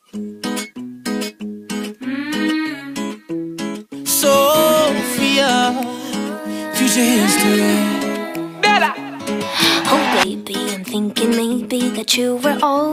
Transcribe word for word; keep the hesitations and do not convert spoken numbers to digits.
Sophia, future history. Oh baby, I'm thinking maybe that you were all